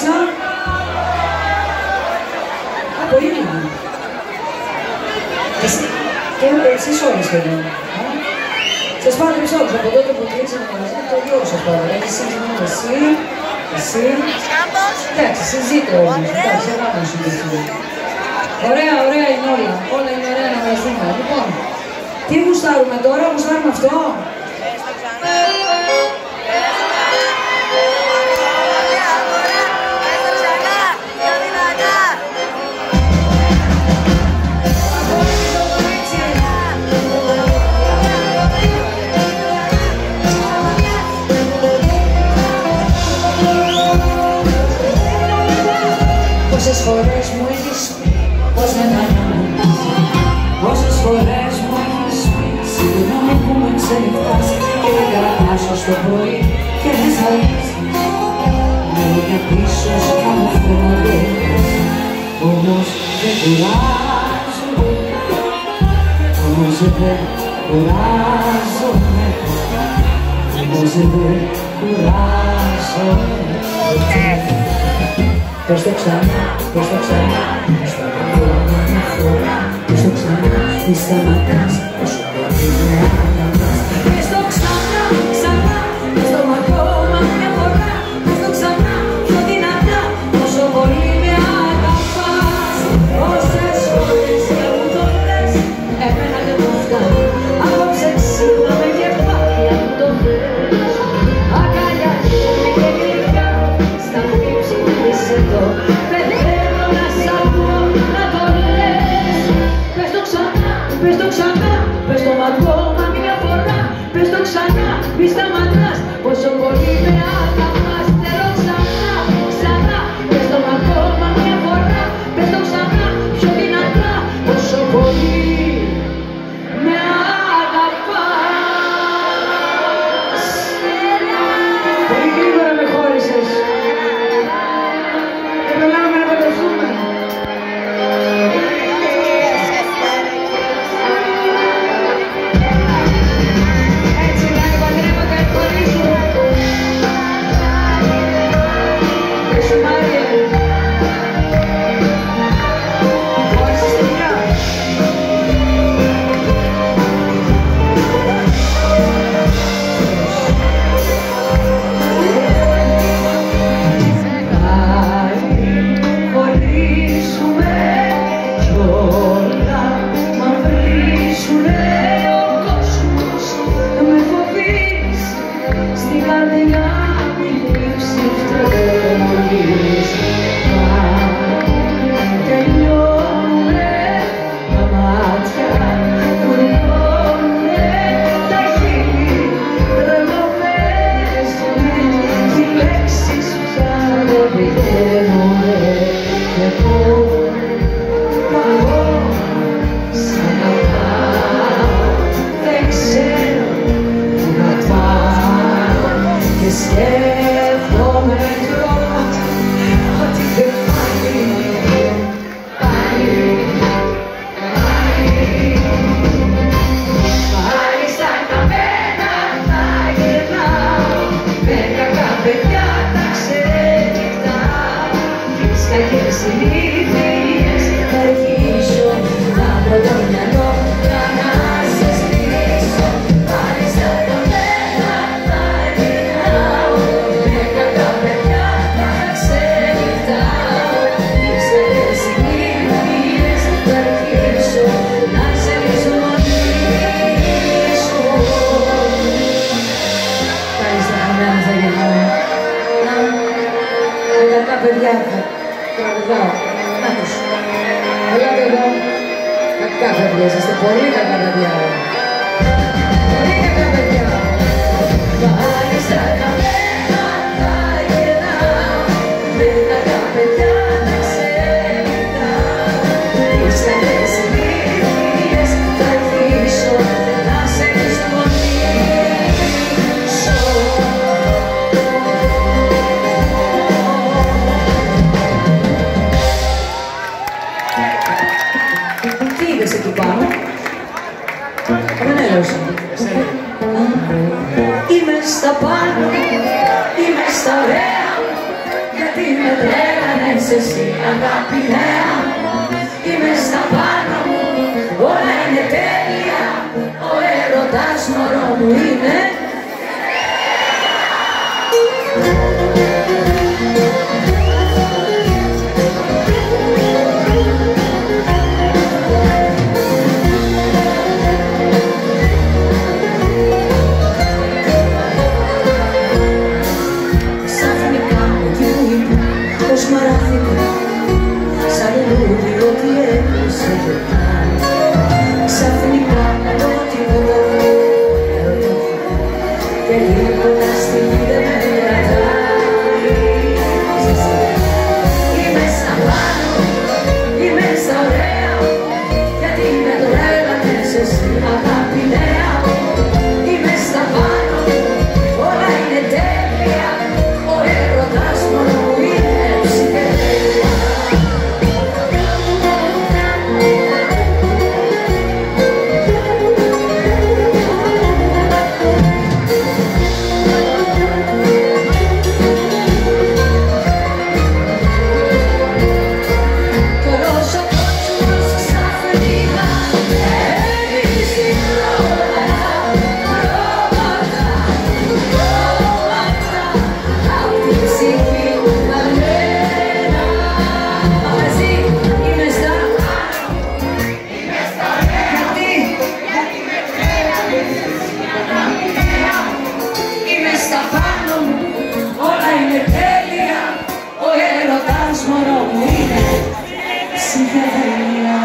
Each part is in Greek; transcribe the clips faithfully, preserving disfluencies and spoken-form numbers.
μέσα. Από ήλιο. Και εσείς όλοι σχεδόν. Σας πάτρεψα όλους από τότε που κλείσαμε μαζί, το δυο σας πάτρεψα. Εσύ, εσύ, εσύ. Εντάξει, συζείτε όμως. Εντάξει, εγώ να σου δείχνω. Ωραία, ωραία είναι όλα. Όλα είναι ωραία να μας δούμε. Λοιπόν, τι γουστάρουμε τώρα, γουστάρουμε αυτό. Πόσες φορές μου έχεις πει πως με μ' πόσες φορές μου έχεις πει συγγνώμη που με ξενυχτάς και δεν κρατάς ως το πρωί και με ζαλίζεις. Λόγια πίσω σου καμουφλάδες, όμως δεν κουράζομαι, όμως δεν κουράζομαι, όμως δεν κουράζομαι. Πες το ξανά, πες το ξανά, στα ακόμα μια φορά. Πες το ξανά, μη σταματάς, όσο πολύ με αγαπάς. Πες το ξανά, ξανά, πες το ακόμα μια φορά. Πες το ξανά, πιο δυνατά, όσο πολύ με αγαπάς. Όσες φορές και μου το λες, εμένα δεν μου φτάνει. Απόψε ξύπναμε και πάλι αν το θες. Αγκαλιάζομαι και γλυκά, στα χτύψη μου είσαι εδώ. Δεν θέλω να σ' ακούω να το λες. Πες το ξανά, πες το ξανά, πες το ακόμα μια φορά. Πες το ξανά, μη σταματάς, πόσο πολύ με αγαπάς. Θέλω ξανά, ξανά, πες το ακόμα μια φορά. Πες το ξανά, πιο δυνατά, πόσο πολύ με αγαπάς. Πολύ γρήγορα με χώρισες. Δεν προλάβαμε να παντρευτούμε. Έτσι να παντρεύω και χωρίζω. Πες σου Μάρια. Χώρισες τελικά. Χωρίσουμε κι όλα μαυρίζουνε ο κόσμος. Με φοβείς στην καρδιά μου η θλίψη φτωχής. Τελειώνουνε τα μάτια, κουρκώνουνε τα χείλη. Τρελοπαίζουνε οι λέξεις σου σαν δεν πηγαίνουνε. Και εγώ, εγώ σ' αγαπάω, δεν ξέρω που να πάω. Και σκέφτομαι τώρα ότι δεν πάει, πάει, πάει. Πάλι στα καμένα θα γυρνάω, με κακά παιδιά τα ξενυχτάω. Τις κακές συνήθειες θα αρχίσω να βρω το μυαλό για να σε στήσω. Πάλι στα καμένα θα γυρνάω, με κακά παιδιά τα ξενυχτάω. Τις κακές συνήθειες θα αρχίσω να σε λησμονήσω. Πάλι στα καμένα θα γυρνάω, με κακά παιδιά θα τραγουδάω. Να τους. Ελάτε εδώ. Κακά παιδιά, είστε πολύ κακά παιδιά. Πολύ κακά παιδιά. Πάλι στα καμένα θα γυρνάω, με κακά παιδιά τα ξενυχτάω. Τις κακές συνήθειες θα αρχίσω να σε λησμονήσω. Τι είδες εκεί πάνω? Δεν έλειωσα. Είμαι στα πάνω, είμαι στα ωραία, γιατί με τρέχει. εσύ αγάπη νέα. Είμαι στα πάνω μου, όλα είναι τέλεια. Ο έρωτας μωρό μου είναι. Σαν λουλούδι ότι έπισε το τάλι. Ξαφνικά το τίποτα και τίποτα στιγμή δεν με κρατάει. Είμαι στα πάνω, είμαι στα ωραία, γιατί με το έλαβες εσύ αγάπη νέα. Είμαι στα πάνω, όλα είναι τέλεια. Ο έρωτας μόνο μου είναι ψυχεδέλεια. Μωρό μου είναι ψυχεδέλεια.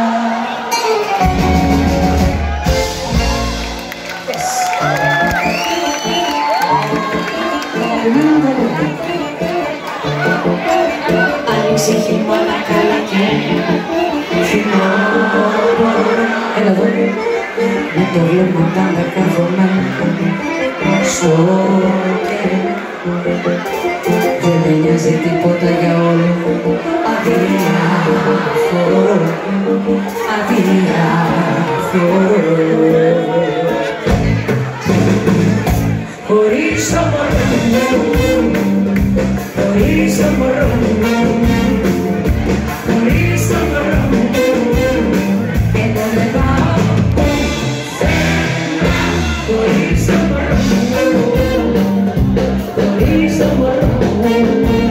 Άνοιξε χειμώνα καλοκαίρι, χειμώνα. Έλα εδώ, με το βλέμμα πάντα καρφωμένο στο κέρι. Δεν με νοιάζει τίποτα για όλο. Αδιάφορο, αδιάφορο. Χωρίς το μωρό μου, χωρίς το μωρό μου, χωρίς το μωρό μου, εγώ δεν πάω πουθενά. Χωρίς το μωρό μου, χωρίς το μωρό μου.